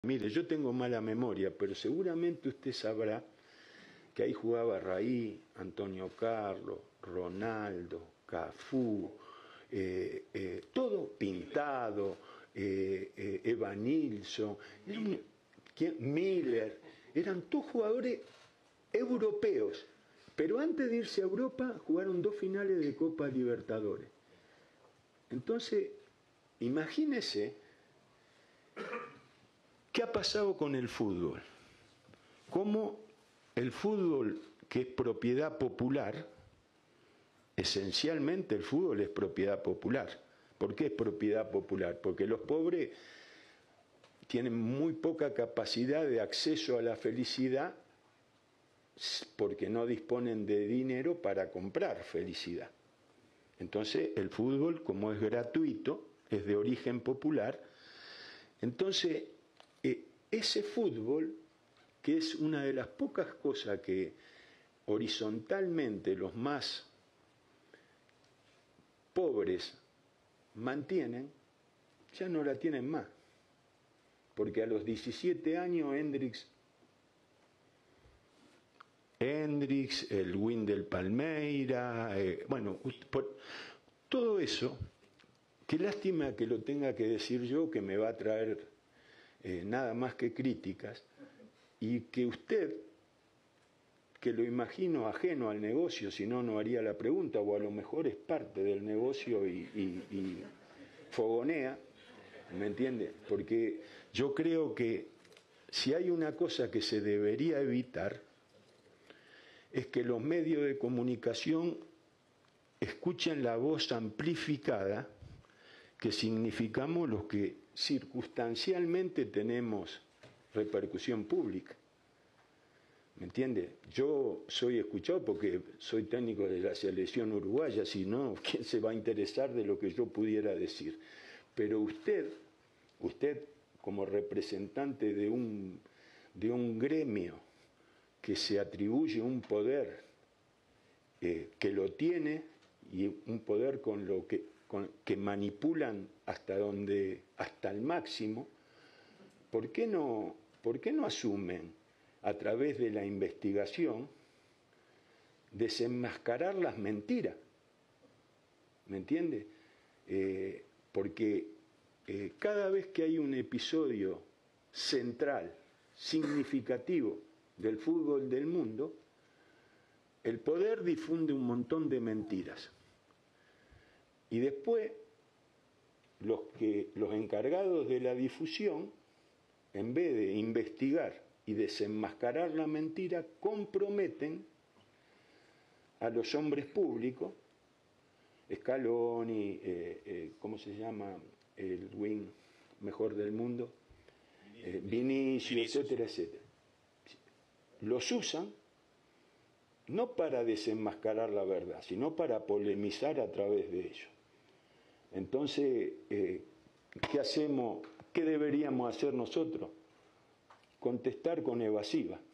Mire, yo tengo mala memoria, pero seguramente usted sabrá que ahí jugaba Raí, Antonio Carlos, Ronaldo, Cafú, todo Pintado, Evanilson, Miller, eran todos jugadores europeos, pero antes de irse a Europa jugaron 2 finales de Copa Libertadores. Entonces, imagínese qué ha pasado con el fútbol. Cómo el fútbol, que es propiedad popular, esencialmente el fútbol es propiedad popular. ¿Por qué es propiedad popular? Porque los pobres tienen muy poca capacidad de acceso a la felicidad porque no disponen de dinero para comprar felicidad. Entonces el fútbol, como es gratuito, es de origen popular, entonces ese fútbol, que es una de las pocas cosas que horizontalmente los más pobres mantienen, ya no la tienen más. Porque a los 17 años Hendrix, el Windel Palmeira, bueno, todo eso, qué lástima que lo tenga que decir yo, que me va a traer nada más que críticas, y que usted, que lo imagino ajeno al negocio, si no, no haría la pregunta, o a lo mejor es parte del negocio y fogonea, ¿me entiende? Porque yo creo que si hay una cosa que se debería evitar, es que los medios de comunicación escuchen la voz amplificada que significamos los que circunstancialmente tenemos repercusión pública. ¿Me entiende? Yo soy escuchado porque soy técnico de la selección uruguaya, si no, ¿quién se va a interesar de lo que yo pudiera decir? Pero usted como representante de un gremio que se atribuye un poder que lo tiene, y un poder que manipulan hasta el máximo, ¿por qué no asumen a través de la investigación desenmascarar las mentiras? ¿Me entiende? Porque cada vez que hay un episodio central, significativo del fútbol del mundo, el poder difunde un montón de mentiras. Y después, los encargados de la difusión, en vez de investigar y desenmascarar la mentira, comprometen a los hombres públicos, Scaloni, ¿cómo se llama? El wing mejor del mundo, Vinicius, etcétera, etcétera. Los usan no para desenmascarar la verdad, sino para polemizar a través de ellos. Entonces, ¿qué hacemos? ¿Qué deberíamos hacer nosotros? Contestar con evasiva.